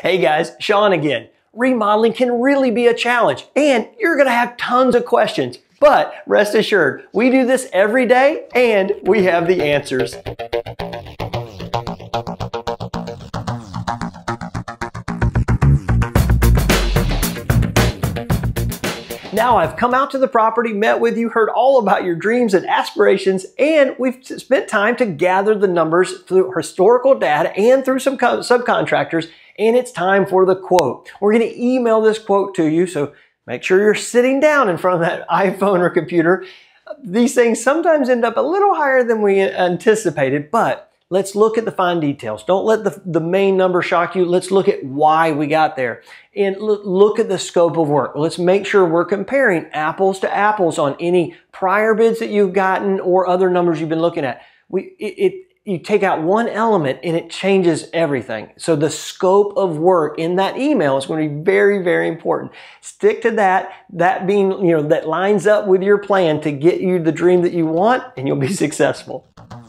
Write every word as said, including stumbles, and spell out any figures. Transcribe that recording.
Hey guys, Sean again. Remodeling can really be a challenge and you're gonna have tons of questions, but rest assured, we do this every day and we have the answers. Now I've come out to the property, met with you, heard all about your dreams and aspirations, and we've spent time to gather the numbers through historical data and through some subcontractors, and it's time for the quote. We're going to email this quote to you, so make sure you're sitting down in front of that iPhone or computer. These things sometimes end up a little higher than we anticipated, but let's look at the fine details. Don't let the, the main number shock you. Let's look at why we got there. And look at the scope of work. Let's make sure we're comparing apples to apples on any prior bids that you've gotten or other numbers you've been looking at. We, it, it, you take out one element and it changes everything. So the scope of work in that email is going to be very, very important. Stick to that, that being, you know, that lines up with your plan to get you the dream that you want, and you'll be successful.